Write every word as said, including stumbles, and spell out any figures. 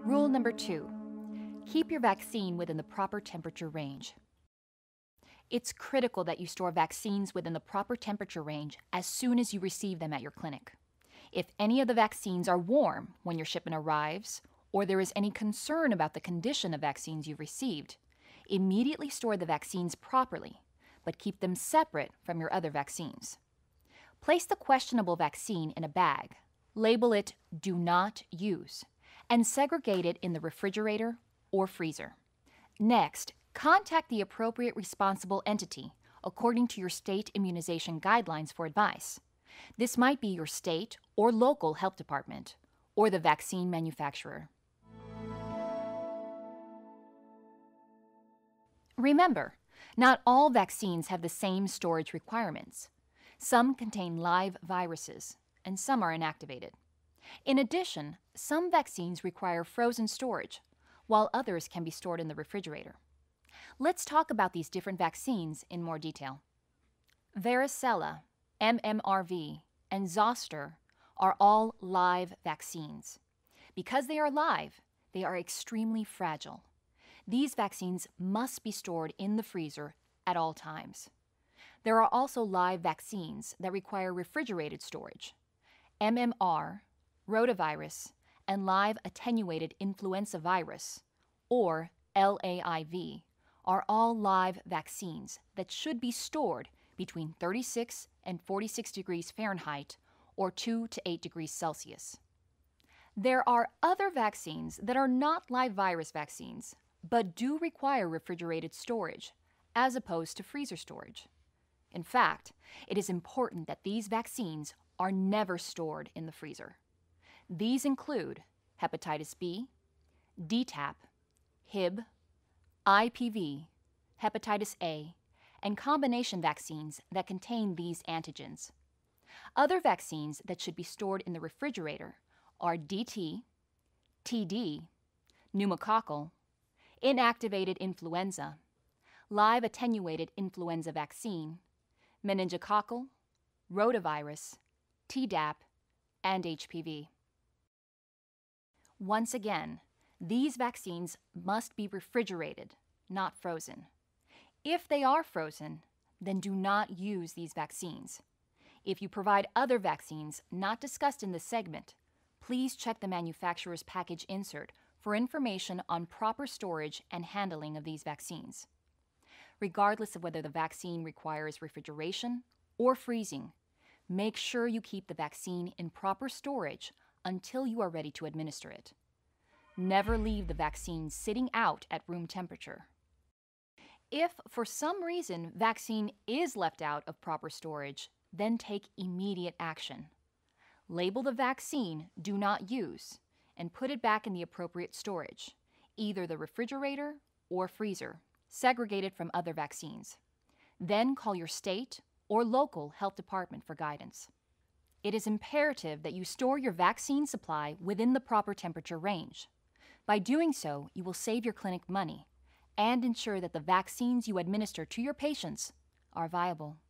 Rule number two, keep your vaccine within the proper temperature range. It's critical that you store vaccines within the proper temperature range as soon as you receive them at your clinic. If any of the vaccines are warm when your shipment arrives, or there is any concern about the condition of vaccines you've received, immediately store the vaccines properly, but keep them separate from your other vaccines. Place the questionable vaccine in a bag, label it "Do Not Use," and segregate it in the refrigerator or freezer. Next, contact the appropriate responsible entity according to your state immunization guidelines for advice. This might be your state or local health department, or the vaccine manufacturer. Remember, not all vaccines have the same storage requirements. Some contain live viruses, and some are inactivated. In addition, some vaccines require frozen storage, while others can be stored in the refrigerator. Let's talk about these different vaccines in more detail. Varicella, M M R V, and Zoster are all live vaccines. Because they are live, they are extremely fragile. These vaccines must be stored in the freezer at all times. There are also live vaccines that require refrigerated storage. M M R, rotavirus, and live attenuated influenza virus, or L A I V, are all live vaccines that should be stored between thirty-six and forty-six degrees Fahrenheit or two to eight degrees Celsius. There are other vaccines that are not live virus vaccines, but do require refrigerated storage, as opposed to freezer storage. In fact, it is important that these vaccines are never stored in the freezer. These include hepatitis B, D TAP, H I B, I P V, hepatitis A, and combination vaccines that contain these antigens. Other vaccines that should be stored in the refrigerator are D T, T D, pneumococcal, inactivated influenza, live attenuated influenza vaccine, meningococcal, rotavirus, Tdap, and H P V. Once again, these vaccines must be refrigerated, not frozen. If they are frozen, then do not use these vaccines. If you provide other vaccines not discussed in this segment, please check the manufacturer's package insert for information on proper storage and handling of these vaccines. Regardless of whether the vaccine requires refrigeration or freezing, make sure you keep the vaccine in proper storage until you are ready to administer it. Never leave the vaccine sitting out at room temperature. If, for some reason, vaccine is left out of proper storage, then take immediate action. Label the vaccine "Do Not Use" and put it back in the appropriate storage, either the refrigerator or freezer, segregated from other vaccines. Then call your state or local health department for guidance. It is imperative that you store your vaccine supply within the proper temperature range. By doing so, you will save your clinic money and ensure that the vaccines you administer to your patients are viable.